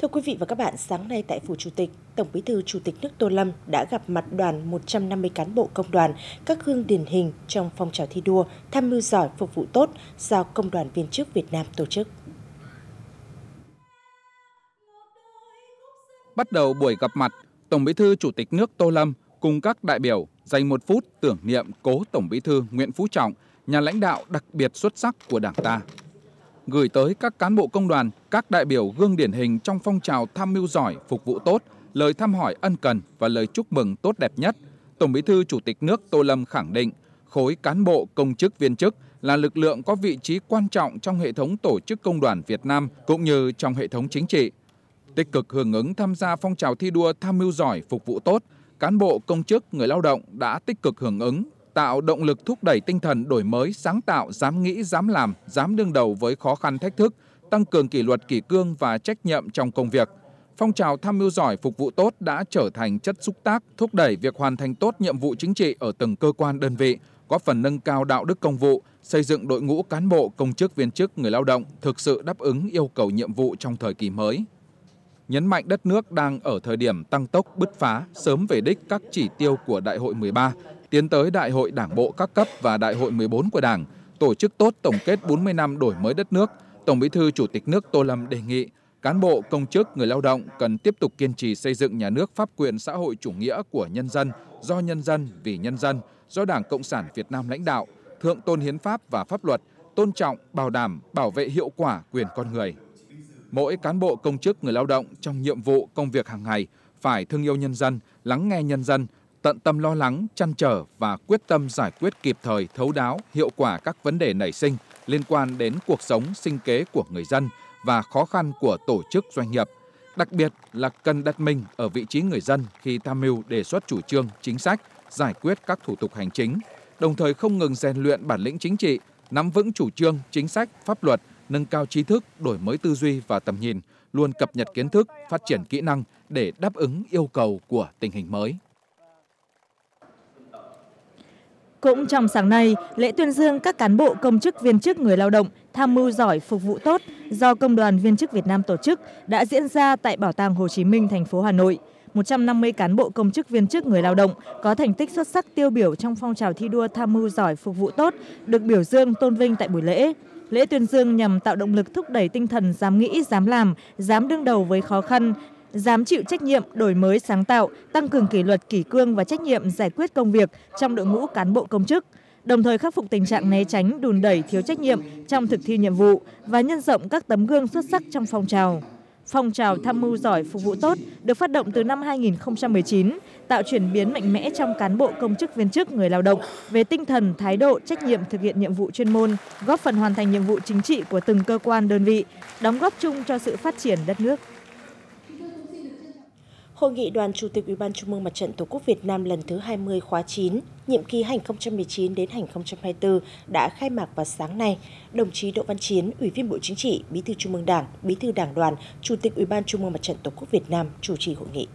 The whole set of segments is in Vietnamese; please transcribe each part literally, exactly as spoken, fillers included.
Thưa quý vị và các bạn, sáng nay tại Phủ Chủ tịch, Tổng Bí thư Chủ tịch nước Tô Lâm đã gặp mặt đoàn một trăm năm mươi cán bộ công đoàn, các gương điển hình trong phong trào thi đua, tham mưu giỏi, phục vụ tốt do Công đoàn Viên chức Việt Nam tổ chức. Bắt đầu buổi gặp mặt, Tổng Bí thư Chủ tịch nước Tô Lâm cùng các đại biểu dành một phút tưởng niệm cố Tổng Bí thư Nguyễn Phú Trọng, nhà lãnh đạo đặc biệt xuất sắc của Đảng ta. Gửi tới các cán bộ công đoàn, các đại biểu gương điển hình trong phong trào tham mưu giỏi, phục vụ tốt, lời thăm hỏi ân cần và lời chúc mừng tốt đẹp nhất, Tổng Bí thư Chủ tịch nước Tô Lâm khẳng định khối cán bộ công chức viên chức là lực lượng có vị trí quan trọng trong hệ thống tổ chức công đoàn Việt Nam cũng như trong hệ thống chính trị. Tích cực hưởng ứng tham gia phong trào thi đua tham mưu giỏi, phục vụ tốt, cán bộ công chức, người lao động đã tích cực hưởng ứng, tạo động lực thúc đẩy tinh thần đổi mới, sáng tạo, dám nghĩ, dám làm, dám đương đầu với khó khăn thách thức, tăng cường kỷ luật kỷ cương và trách nhiệm trong công việc. Phong trào tham mưu giỏi, phục vụ tốt đã trở thành chất xúc tác, thúc đẩy việc hoàn thành tốt nhiệm vụ chính trị ở từng cơ quan đơn vị, góp phần nâng cao đạo đức công vụ, xây dựng đội ngũ cán bộ, công chức, viên chức, người lao động thực sự đáp ứng yêu cầu nhiệm vụ trong thời kỳ mới. Nhấn mạnh đất nước đang ở thời điểm tăng tốc bứt phá, sớm về đích các chỉ tiêu của Đại hội mười ba, tiến tới Đại hội Đảng bộ các cấp và Đại hội mười bốn của Đảng, tổ chức tốt tổng kết bốn mươi năm đổi mới đất nước, Tổng Bí thư Chủ tịch nước Tô Lâm đề nghị cán bộ, công chức, người lao động cần tiếp tục kiên trì xây dựng nhà nước pháp quyền xã hội chủ nghĩa của nhân dân, do nhân dân, vì nhân dân, do Đảng Cộng sản Việt Nam lãnh đạo, thượng tôn hiến pháp và pháp luật, tôn trọng, bảo đảm, bảo vệ hiệu quả quyền con người. Mỗi cán bộ công chức người lao động trong nhiệm vụ công việc hàng ngày phải thương yêu nhân dân, lắng nghe nhân dân, tận tâm lo lắng, trăn trở và quyết tâm giải quyết kịp thời, thấu đáo, hiệu quả các vấn đề nảy sinh liên quan đến cuộc sống, sinh kế của người dân và khó khăn của tổ chức doanh nghiệp. Đặc biệt là cần đặt mình ở vị trí người dân khi tham mưu đề xuất chủ trương, chính sách, giải quyết các thủ tục hành chính, đồng thời không ngừng rèn luyện bản lĩnh chính trị, nắm vững chủ trương, chính sách, pháp luật, nâng cao trí thức, đổi mới tư duy và tầm nhìn, luôn cập nhật kiến thức, phát triển kỹ năng để đáp ứng yêu cầu của tình hình mới. Cũng trong sáng nay, lễ tuyên dương các cán bộ công chức viên chức người lao động tham mưu giỏi, phục vụ tốt do Công đoàn Viên chức Việt Nam tổ chức đã diễn ra tại Bảo tàng Hồ Chí Minh, thành phố Hà Nội. một trăm năm mươi cán bộ công chức viên chức người lao động có thành tích xuất sắc tiêu biểu trong phong trào thi đua tham mưu giỏi, phục vụ tốt được biểu dương tôn vinh tại buổi lễ. Lễ tuyên dương nhằm tạo động lực thúc đẩy tinh thần dám nghĩ, dám làm, dám đương đầu với khó khăn, dám chịu trách nhiệm, đổi mới sáng tạo, tăng cường kỷ luật kỷ cương và trách nhiệm giải quyết công việc trong đội ngũ cán bộ công chức, đồng thời khắc phục tình trạng né tránh, đùn đẩy, thiếu trách nhiệm trong thực thi nhiệm vụ và nhân rộng các tấm gương xuất sắc trong phong trào. Phong trào tham mưu giỏi, phục vụ tốt được phát động từ năm hai nghìn không trăm mười chín, tạo chuyển biến mạnh mẽ trong cán bộ công chức viên chức người lao động về tinh thần, thái độ, trách nhiệm thực hiện nhiệm vụ chuyên môn, góp phần hoàn thành nhiệm vụ chính trị của từng cơ quan đơn vị, đóng góp chung cho sự phát triển đất nước. Hội nghị Đoàn Chủ tịch Ủy ban Trung ương Mặt trận Tổ quốc Việt Nam lần thứ hai mươi khóa chín, nhiệm kỳ hai nghìn không trăm mười chín đến hai nghìn không trăm hai mươi tư đã khai mạc vào sáng nay. Đồng chí Đỗ Văn Chiến, Ủy viên Bộ Chính trị, Bí thư Trung ương Đảng, Bí thư Đảng đoàn, Chủ tịch Ủy ban Trung ương Mặt trận Tổ quốc Việt Nam chủ trì hội nghị.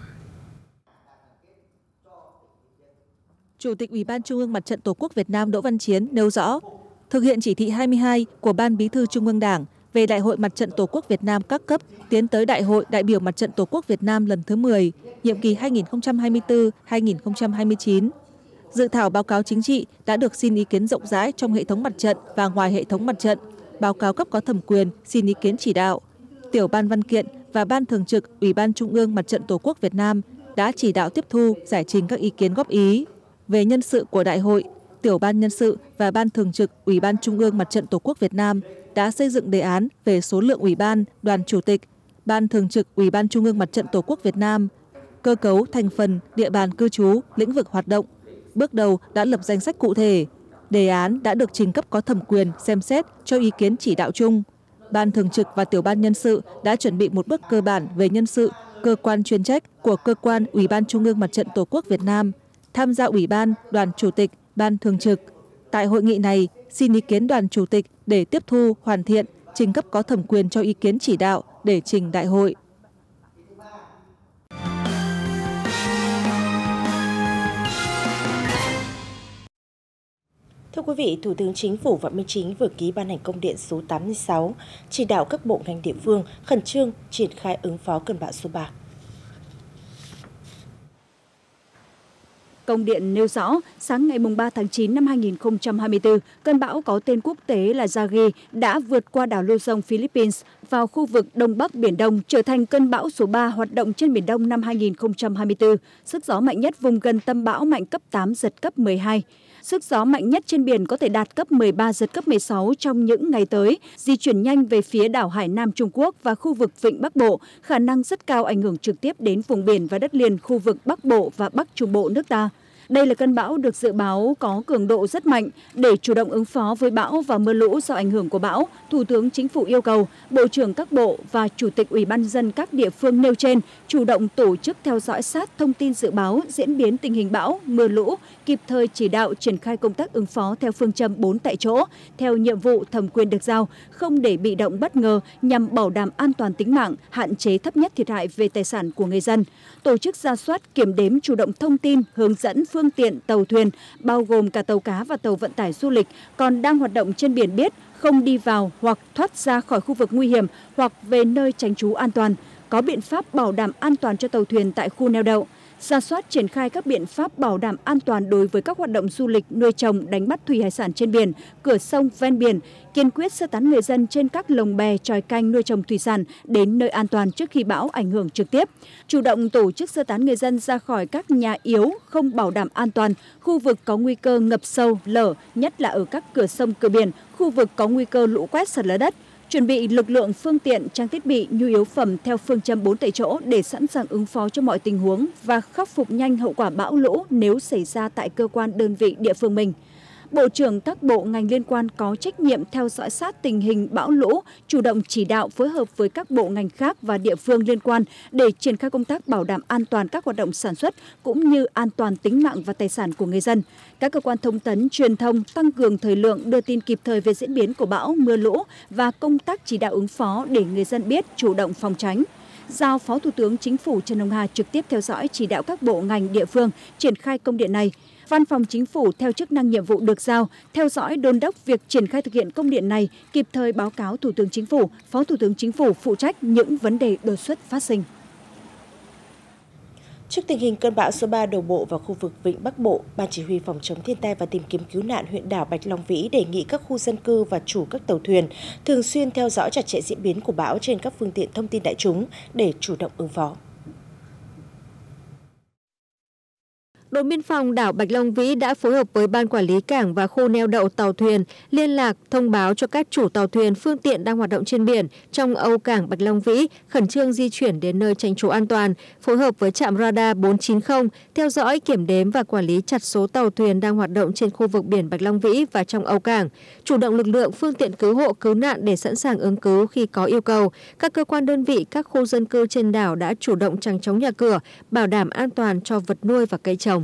Chủ tịch Ủy ban Trung ương Mặt trận Tổ quốc Việt Nam Đỗ Văn Chiến nêu rõ, thực hiện chỉ thị hai mươi hai của Ban Bí thư Trung ương Đảng về Đại hội Mặt trận Tổ quốc Việt Nam các cấp tiến tới Đại hội đại biểu Mặt trận Tổ quốc Việt Nam lần thứ mười, nhiệm kỳ hai nghìn không trăm hai mươi tư đến hai nghìn không trăm hai mươi chín. Dự thảo báo cáo chính trị đã được xin ý kiến rộng rãi trong hệ thống mặt trận và ngoài hệ thống mặt trận, báo cáo cấp có thẩm quyền xin ý kiến chỉ đạo. Tiểu ban văn kiện và Ban thường trực Ủy ban Trung ương Mặt trận Tổ quốc Việt Nam đã chỉ đạo tiếp thu, giải trình các ý kiến góp ý. Về nhân sự của đại hội, Tiểu ban nhân sự và Ban thường trực Ủy ban Trung ương Mặt trận Tổ quốc Việt Nam đã xây dựng đề án về số lượng ủy ban, đoàn chủ tịch, Ban thường trực Ủy ban Trung ương Mặt trận Tổ quốc Việt Nam, cơ cấu, thành phần, địa bàn cư trú, lĩnh vực hoạt động. Bước đầu đã lập danh sách cụ thể. Đề án đã được trình cấp có thẩm quyền xem xét cho ý kiến chỉ đạo chung. Ban thường trực và Tiểu ban nhân sự đã chuẩn bị một bước cơ bản về nhân sự, cơ quan chuyên trách của cơ quan Ủy ban Trung ương Mặt trận Tổ quốc Việt Nam, tham gia ủy ban, đoàn chủ tịch, ban thường trực. Tại hội nghị này, xin ý kiến đoàn chủ tịch để tiếp thu, hoàn thiện, trình cấp có thẩm quyền cho ý kiến chỉ đạo để trình đại hội. Thưa quý vị, Thủ tướng Chính phủ Phạm Minh Chính vừa ký ban hành công điện số tám mươi sáu, chỉ đạo các bộ ngành địa phương khẩn trương triển khai ứng phó cơn bão số ba. Công điện nêu rõ, sáng ngày ba tháng chín năm hai nghìn không trăm hai mươi tư, cơn bão có tên quốc tế là Yagi đã vượt qua đảo Luzon, Philippines vào khu vực Đông Bắc Biển Đông, trở thành cơn bão số ba hoạt động trên Biển Đông năm hai nghìn không trăm hai mươi tư. Sức gió mạnh nhất vùng gần tâm bão mạnh cấp tám, giật cấp mười hai. Sức gió mạnh nhất trên biển có thể đạt cấp mười ba, giật cấp mười sáu trong những ngày tới, di chuyển nhanh về phía đảo Hải Nam Trung Quốc và khu vực Vịnh Bắc Bộ, khả năng rất cao ảnh hưởng trực tiếp đến vùng biển và đất liền khu vực Bắc Bộ và Bắc Trung Bộ nước ta. Đây là cơn bão được dự báo có cường độ rất mạnh. Để chủ động ứng phó với bão và mưa lũ do ảnh hưởng của bão, Thủ tướng Chính phủ yêu cầu Bộ trưởng các bộ và Chủ tịch Ủy ban nhân dân các địa phương nêu trên chủ động tổ chức theo dõi sát thông tin dự báo, diễn biến tình hình bão, mưa lũ, kịp thời chỉ đạo triển khai công tác ứng phó theo phương châm bốn tại chỗ, theo nhiệm vụ thẩm quyền được giao, không để bị động bất ngờ nhằm bảo đảm an toàn tính mạng, hạn chế thấp nhất thiệt hại về tài sản của người dân. Tổ chức rà soát, kiểm đếm, chủ động thông tin, hướng dẫn phương tiện, tàu thuyền, bao gồm cả tàu cá và tàu vận tải du lịch, còn đang hoạt động trên biển biết không đi vào hoặc thoát ra khỏi khu vực nguy hiểm hoặc về nơi tránh trú an toàn, có biện pháp bảo đảm an toàn cho tàu thuyền tại khu neo đậu. Rà soát triển khai các biện pháp bảo đảm an toàn đối với các hoạt động du lịch, nuôi trồng, đánh bắt thủy hải sản trên biển, cửa sông, ven biển, kiên quyết sơ tán người dân trên các lồng bè, chòi canh nuôi trồng thủy sản đến nơi an toàn trước khi bão ảnh hưởng trực tiếp. Chủ động tổ chức sơ tán người dân ra khỏi các nhà yếu, không bảo đảm an toàn, khu vực có nguy cơ ngập sâu, lở, nhất là ở các cửa sông, cửa biển, khu vực có nguy cơ lũ quét, sạt lở đất. Chuẩn bị lực lượng, phương tiện, trang thiết bị, nhu yếu phẩm theo phương châm bốn tại chỗ để sẵn sàng ứng phó cho mọi tình huống và khắc phục nhanh hậu quả bão lũ nếu xảy ra tại cơ quan đơn vị địa phương mình. Bộ trưởng các bộ ngành liên quan có trách nhiệm theo dõi sát tình hình bão lũ, chủ động chỉ đạo phối hợp với các bộ ngành khác và địa phương liên quan để triển khai công tác bảo đảm an toàn các hoạt động sản xuất cũng như an toàn tính mạng và tài sản của người dân. Các cơ quan thông tấn, truyền thông tăng cường thời lượng đưa tin kịp thời về diễn biến của bão, mưa lũ và công tác chỉ đạo ứng phó để người dân biết chủ động phòng tránh. Giao Phó Thủ tướng Chính phủ Trần Hồng Hà trực tiếp theo dõi chỉ đạo các bộ ngành địa phương triển khai công điện này. Văn phòng Chính phủ theo chức năng nhiệm vụ được giao, theo dõi đôn đốc việc triển khai thực hiện công điện này, kịp thời báo cáo Thủ tướng Chính phủ, Phó Thủ tướng Chính phủ phụ trách những vấn đề đột xuất phát sinh. Trước tình hình cơn bão số ba đổ bộ vào khu vực Vịnh Bắc Bộ, Ban Chỉ huy Phòng chống thiên tai và tìm kiếm cứu nạn huyện đảo Bạch Long Vĩ đề nghị các khu dân cư và chủ các tàu thuyền thường xuyên theo dõi chặt chẽ diễn biến của bão trên các phương tiện thông tin đại chúng để chủ động ứng phó. Đồn biên phòng đảo Bạch Long Vĩ đã phối hợp với Ban Quản lý Cảng và khu neo đậu tàu thuyền liên lạc thông báo cho các chủ tàu thuyền phương tiện đang hoạt động trên biển trong âu cảng Bạch Long Vĩ khẩn trương di chuyển đến nơi tránh trú an toàn, phối hợp với trạm radar bốn chín không theo dõi, kiểm đếm và quản lý chặt số tàu thuyền đang hoạt động trên khu vực biển Bạch Long Vĩ và trong âu cảng, chủ động lực lượng phương tiện cứu hộ cứu nạn để sẵn sàng ứng cứu khi có yêu cầu. Các cơ quan đơn vị, các khu dân cư trên đảo đã chủ động chằng chống nhà cửa, bảo đảm an toàn cho vật nuôi và cây trồng.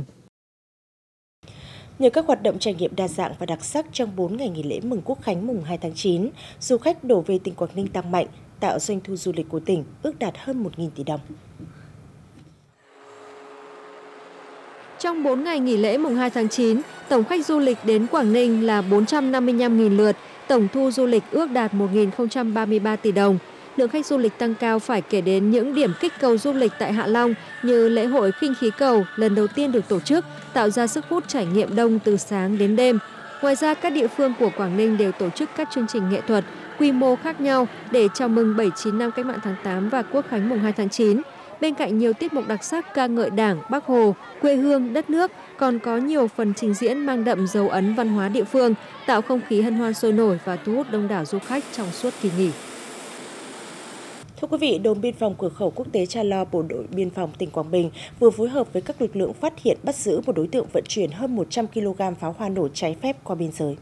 Nhờ các hoạt động trải nghiệm đa dạng và đặc sắc trong bốn ngày nghỉ lễ mừng Quốc khánh mùng hai tháng chín, du khách đổ về tỉnh Quảng Ninh tăng mạnh, tạo doanh thu du lịch của tỉnh ước đạt hơn một nghìn tỷ đồng. Trong bốn ngày nghỉ lễ mùng hai tháng chín, tổng khách du lịch đến Quảng Ninh là bốn trăm năm mươi lăm nghìn lượt, tổng thu du lịch ước đạt một nghìn không trăm ba mươi ba tỷ đồng. Lượng khách du lịch tăng cao phải kể đến những điểm kích cầu du lịch tại Hạ Long như lễ hội khinh khí cầu lần đầu tiên được tổ chức, tạo ra sức hút trải nghiệm đông từ sáng đến đêm. Ngoài ra, các địa phương của Quảng Ninh đều tổ chức các chương trình nghệ thuật, quy mô khác nhau để chào mừng bảy mươi chín năm Cách mạng tháng tám và Quốc khánh mùng hai tháng chín. Bên cạnh nhiều tiết mục đặc sắc ca ngợi Đảng, Bác Hồ, quê hương, đất nước, còn có nhiều phần trình diễn mang đậm dấu ấn văn hóa địa phương, tạo không khí hân hoan sôi nổi và thu hút đông đảo du khách trong suốt kỳ nghỉ. Thưa quý vị, đồn biên phòng cửa khẩu quốc tế Cha Lo, Bộ đội biên phòng tỉnh Quảng Bình vừa phối hợp với các lực lượng phát hiện bắt giữ một đối tượng vận chuyển hơn một trăm ki lô gam pháo hoa nổ trái phép qua biên giới.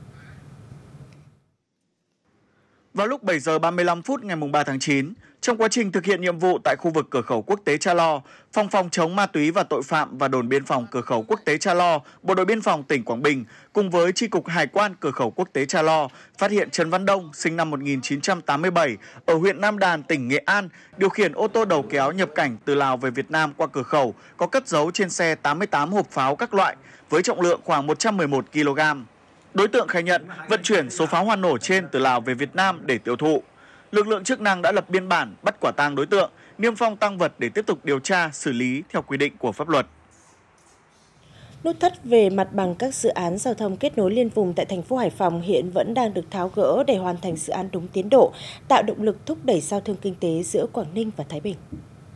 Vào lúc bảy giờ ba mươi lăm phút ngày ba tháng chín, trong quá trình thực hiện nhiệm vụ tại khu vực cửa khẩu quốc tế Cha Lo, Phòng phòng chống ma túy và tội phạm và đồn biên phòng cửa khẩu quốc tế Cha Lo, Bộ đội biên phòng tỉnh Quảng Bình cùng với chi cục Hải quan cửa khẩu quốc tế Cha Lo phát hiện Trần Văn Đông, sinh năm một nghìn chín trăm tám mươi bảy, ở huyện Nam Đàn, tỉnh Nghệ An, điều khiển ô tô đầu kéo nhập cảnh từ Lào về Việt Nam qua cửa khẩu, có cất giấu trên xe tám mươi tám hộp pháo các loại với trọng lượng khoảng một trăm mười một ki lô gam. Đối tượng khai nhận vận chuyển số pháo hoa nổ trên từ Lào về Việt Nam để tiêu thụ. Lực lượng chức năng đã lập biên bản bắt quả tang đối tượng, niêm phong tang vật để tiếp tục điều tra, xử lý theo quy định của pháp luật. Nút thắt về mặt bằng các dự án giao thông kết nối liên vùng tại thành phố Hải Phòng hiện vẫn đang được tháo gỡ để hoàn thành dự án đúng tiến độ, tạo động lực thúc đẩy giao thương kinh tế giữa Quảng Ninh và Thái Bình.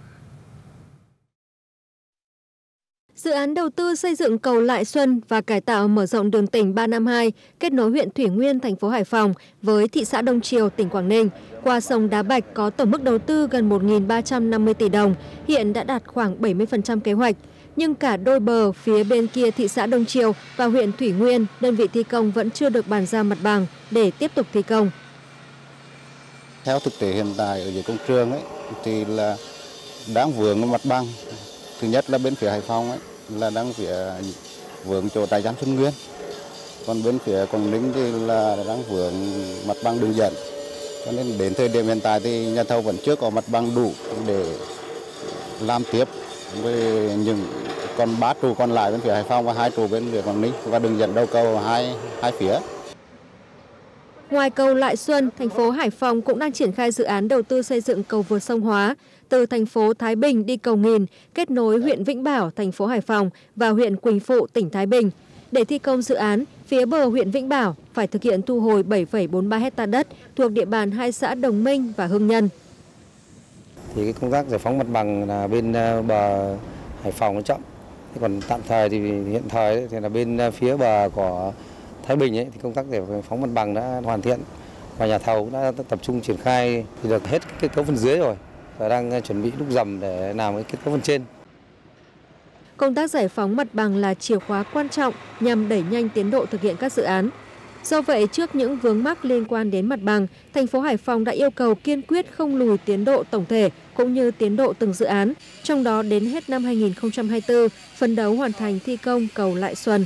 Dự án đầu tư xây dựng cầu Lại Xuân và cải tạo mở rộng đường tỉnh ba năm hai kết nối huyện Thủy Nguyên, thành phố Hải Phòng với thị xã Đông Triều, tỉnh Quảng Ninh qua sông Đá Bạch có tổng mức đầu tư gần một nghìn ba trăm năm mươi tỷ đồng, hiện đã đạt khoảng bảy mươi phần trăm kế hoạch. Nhưng cả đôi bờ phía bên kia thị xã Đông Triều và huyện Thủy Nguyên, đơn vị thi công vẫn chưa được bàn giao mặt bằng để tiếp tục thi công. Theo thực tế hiện tại ở dưới công trường ấy, thì là đang vướng mặt bằng. Thứ nhất là bên phía Hải Phòng ấy, là đang phía vướng chỗ trại giam Xuân Nguyên. Còn bên phía Quảng Ninh thì là đang vướng mặt bằng đường dẫn. Cho nên đến thời điểm hiện tại thì nhà thầu vẫn chưa có mặt bằng đủ để làm tiếp với những còn ba trụ còn lại bên phía Hải Phòng và hai trụ bên phía Quảng Ninh và đường dẫn đầu cầu hai hai phía. Ngoài cầu Lại Xuân, thành phố Hải Phòng cũng đang triển khai dự án đầu tư xây dựng cầu vượt sông Hóa từ thành phố Thái Bình đi cầu Nghìn, kết nối huyện Vĩnh Bảo, thành phố Hải Phòng và huyện Quỳnh Phụ, tỉnh Thái Bình. Để thi công dự án, phía bờ huyện Vĩnh Bảo phải thực hiện thu hồi bảy phẩy bốn mươi ba héc ta đất thuộc địa bàn hai xã Đồng Minh và Hưng Nhân. Thì cái công tác giải phóng mặt bằng là bên bờ Hải Phòng nó chậm. Còn tạm thời thì hiện thời thì là bên phía bờ của Thái Bình ấy, thì công tác giải phóng mặt bằng đã hoàn thiện và nhà thầu đã tập trung triển khai thì được hết kết cấu phần dưới rồi và đang chuẩn bị đúc dầm để làm cái kết cấu phần trên. Công tác giải phóng mặt bằng là chìa khóa quan trọng nhằm đẩy nhanh tiến độ thực hiện các dự án. Do vậy, trước những vướng mắc liên quan đến mặt bằng, thành phố Hải Phòng đã yêu cầu kiên quyết không lùi tiến độ tổng thể cũng như tiến độ từng dự án, trong đó đến hết năm hai nghìn không trăm hai mươi tư, phấn đấu hoàn thành thi công cầu Lại Xuân.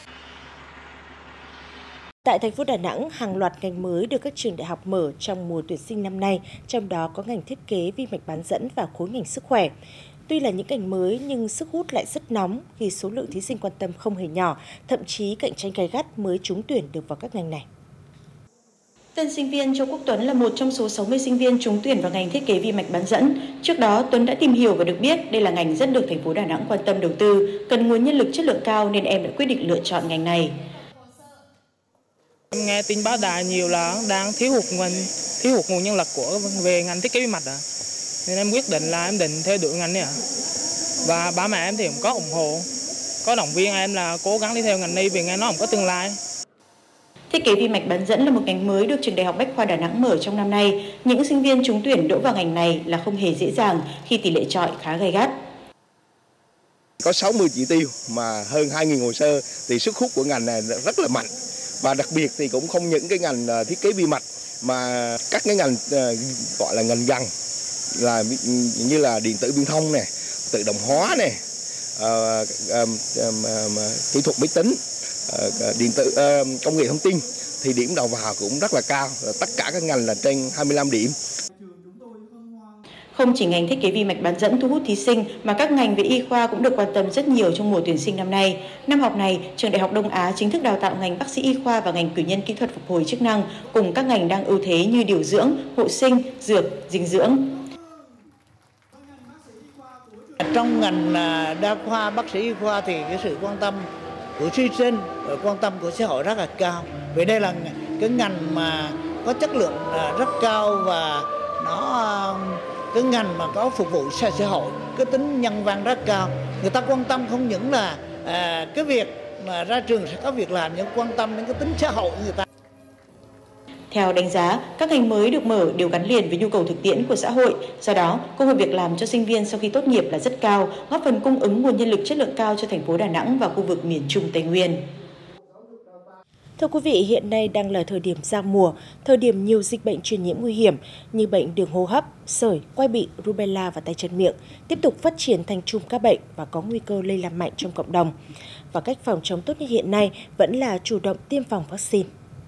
Tại thành phố Đà Nẵng, hàng loạt ngành mới được các trường đại học mở trong mùa tuyển sinh năm nay, trong đó có ngành thiết kế vi mạch bán dẫn và khối ngành sức khỏe. Tuy là những ngành mới nhưng sức hút lại rất nóng khi số lượng thí sinh quan tâm không hề nhỏ, thậm chí cạnh tranh gay gắt mới trúng tuyển được vào các ngành này. Tân sinh viên Châu Quốc Tuấn là một trong số sáu mươi sinh viên trúng tuyển vào ngành thiết kế vi mạch bán dẫn. Trước đó, Tuấn đã tìm hiểu và được biết đây là ngành rất được thành phố Đà Nẵng quan tâm đầu tư, cần nguồn nhân lực chất lượng cao nên em đã quyết định lựa chọn ngành này. Em nghe tin báo đài nhiều là đang thiếu hụt nguồn thiếu hụt nguồn nhân lực của về ngành thiết kế vi mạch à. Nên em quyết định là em định theo đuổi ngành này ạ. Và ba mẹ em thì cũng có ủng hộ, có động viên em là cố gắng đi theo ngành này vì nghe nó cũng có tương lai. Thiết kế vi mạch bán dẫn là một ngành mới được trường Đại học Bách khoa Đà Nẵng mở trong năm nay. Những sinh viên trúng tuyển đỗ vào ngành này là không hề dễ dàng khi tỷ lệ chọi khá gay gắt. Có sáu mươi chỉ tiêu mà hơn hai nghìn hồ sơ thì sức hút của ngành này rất là mạnh. Và đặc biệt thì cũng không những cái ngành thiết kế vi mạch mà các cái ngành gọi là ngành gần là như là điện tử viễn thông này, tự động hóa này, uh, uh, uh, uh, kỹ thuật máy tính, uh, điện tử uh, công nghệ thông tin thì điểm đầu vào cũng rất là cao, tất cả các ngành là trên hai mươi lăm điểm. Không chỉ ngành thiết kế vi mạch bán dẫn thu hút thí sinh mà các ngành về y khoa cũng được quan tâm rất nhiều trong mùa tuyển sinh năm nay. Năm học này, trường Đại học Đông Á chính thức đào tạo ngành bác sĩ y khoa và ngành cử nhân kỹ thuật phục hồi chức năng cùng các ngành đang ưu thế như điều dưỡng, hộ sinh, dược, dinh dưỡng. Trong ngành đa khoa, bác sĩ y khoa thì cái sự quan tâm của thí sinh, quan tâm của xã hội rất là cao. Vì đây là cái ngành mà có chất lượng rất cao và nó cái ngành mà có phục vụ xã hội, cái tính nhân văn rất cao. Người ta quan tâm không những là à, cái việc mà ra trường sẽ có việc làm, nhưng quan tâm đến cái tính xã hội người ta. Theo đánh giá, các ngành mới được mở đều gắn liền với nhu cầu thực tiễn của xã hội. Do đó, cơ hội việc làm cho sinh viên sau khi tốt nghiệp là rất cao, góp phần cung ứng nguồn nhân lực chất lượng cao cho thành phố Đà Nẵng và khu vực miền Trung Tây Nguyên. Thưa quý vị, hiện nay đang là thời điểm giao mùa, thời điểm nhiều dịch bệnh truyền nhiễm nguy hiểm như bệnh đường hô hấp, sởi, quai bị, rubella và tay chân miệng tiếp tục phát triển thành chùm các bệnh và có nguy cơ lây lan mạnh trong cộng đồng. Và cách phòng chống tốt nhất hiện nay vẫn là chủ động tiêm phòng vaccine.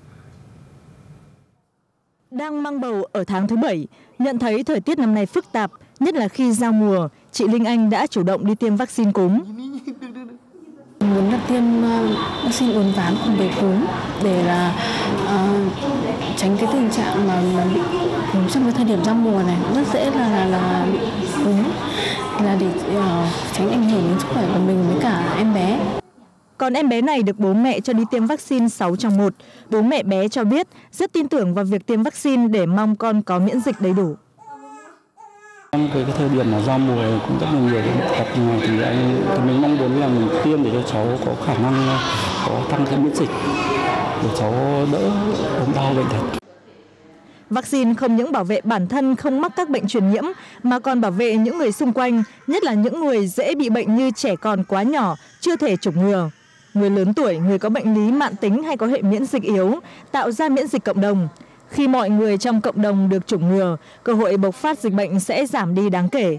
Đang mang bầu ở tháng thứ bảy, nhận thấy thời tiết năm nay phức tạp, nhất là khi giao mùa, chị Linh Anh đã chủ động đi tiêm vaccine cúm. Muốn là tiêm vaccine uốn ván cùng với cúm để là uh, tránh cái tình trạng mà, mà bị cúm trong cái thời điểm giao mùa này, rất dễ là là, là bị cúm, là để uh, tránh ảnh hưởng đến sức khỏe của mình với cả em bé. Còn em bé này được bố mẹ cho đi tiêm vaccine sáu trong một. Bố mẹ bé cho biết rất tin tưởng vào việc tiêm vaccine để mong con có miễn dịch đầy đủ. Trong cái, cái thời điểm mà giao mùa cũng rất là nhiều cái bệnh tật này thì anh thì mình mong muốn là mình tiêm để cho cháu có khả năng có tăng cái miễn dịch để cháu đỡ ốm đau bệnh tật. Vaccine không những bảo vệ bản thân không mắc các bệnh truyền nhiễm mà còn bảo vệ những người xung quanh, nhất là những người dễ bị bệnh như trẻ còn quá nhỏ, chưa thể chủng ngừa. Người lớn tuổi, người có bệnh lý mãn tính hay có hệ miễn dịch yếu, tạo ra miễn dịch cộng đồng. Khi mọi người trong cộng đồng được chủng ngừa, cơ hội bộc phát dịch bệnh sẽ giảm đi đáng kể.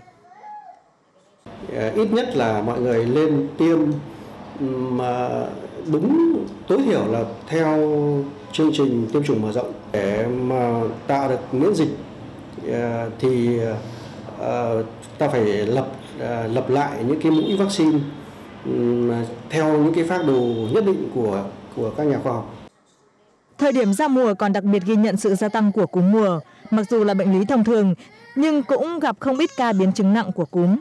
Ít nhất là mọi người lên tiêm mà đúng tối thiểu là theo chương trình tiêm chủng mở rộng để mà tạo được miễn dịch thì ta phải lập lập lại những cái mũi vaccine theo những cái phác đồ nhất định của của các nhà khoa học. Thời điểm giao mùa còn đặc biệt ghi nhận sự gia tăng của cúm mùa. Mặc dù là bệnh lý thông thường, nhưng cũng gặp không ít ca biến chứng nặng của cúm.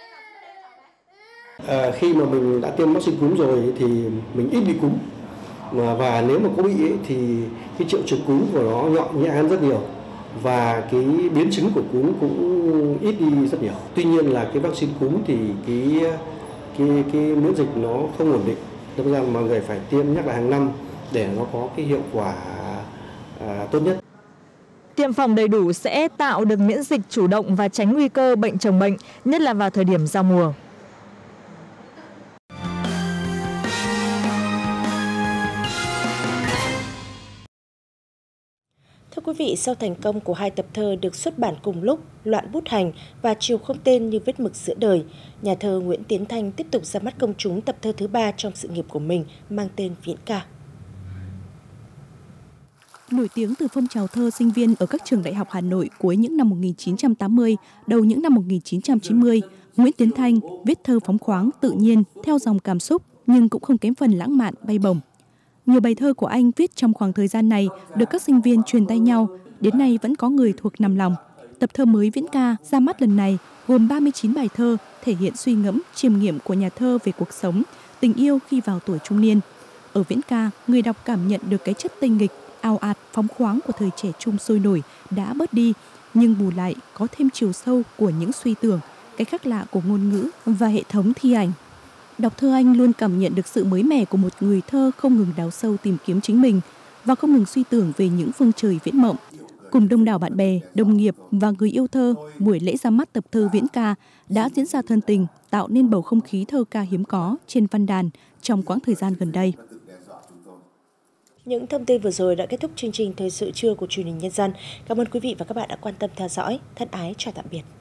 À, khi mà mình đã tiêm vaccine cúm rồi thì mình ít bị cúm. Và, và nếu mà có bị ấy, thì cái triệu chứng cúm của nó nhọn nhẹ hơn rất nhiều. Và cái biến chứng của cúm cũng ít đi rất nhiều. Tuy nhiên là cái vaccine cúm thì cái, cái, cái miễn dịch nó không ổn định. Nên ra mọi người phải tiêm nhắc lại hàng năm để nó có cái hiệu quả à, tốt nhất. Tiêm phòng đầy đủ sẽ tạo được miễn dịch chủ động và tránh nguy cơ bệnh chồng bệnh, nhất là vào thời điểm giao mùa. Thưa quý vị, sau thành công của hai tập thơ được xuất bản cùng lúc, Loạn bút hành và Chiều không tên như vết mực giữa đời, nhà thơ Nguyễn Tiến Thanh tiếp tục ra mắt công chúng tập thơ thứ ba trong sự nghiệp của mình mang tên Viễn ca. Nổi tiếng từ phong trào thơ sinh viên ở các trường đại học Hà Nội cuối những năm một nghìn chín trăm tám mươi, đầu những năm một nghìn chín trăm chín mươi, Nguyễn Tiến Thanh viết thơ phóng khoáng, tự nhiên, theo dòng cảm xúc nhưng cũng không kém phần lãng mạn, bay bổng. Nhiều bài thơ của anh viết trong khoảng thời gian này được các sinh viên truyền tay nhau, đến nay vẫn có người thuộc nằm lòng. Tập thơ mới Viễn ca ra mắt lần này gồm ba mươi chín bài thơ thể hiện suy ngẫm, chiêm nghiệm của nhà thơ về cuộc sống, tình yêu khi vào tuổi trung niên. Ở Viễn ca, người đọc cảm nhận được cái chất tinh nghịch, ào ạt, phóng khoáng của thời trẻ trung sôi nổi đã bớt đi, nhưng bù lại có thêm chiều sâu của những suy tưởng, cái khác lạ của ngôn ngữ và hệ thống thi ảnh. Đọc thơ anh luôn cảm nhận được sự mới mẻ của một người thơ không ngừng đào sâu tìm kiếm chính mình và không ngừng suy tưởng về những phương trời viễn mộng. Cùng đông đảo bạn bè, đồng nghiệp và người yêu thơ, buổi lễ ra mắt tập thơ Viễn ca đã diễn ra thân tình, tạo nên bầu không khí thơ ca hiếm có trên văn đàn trong quãng thời gian gần đây. Những thông tin vừa rồi đã kết thúc chương trình Thời sự trưa của Truyền hình Nhân dân. Cảm ơn quý vị và các bạn đã quan tâm theo dõi. Thân ái chào tạm biệt.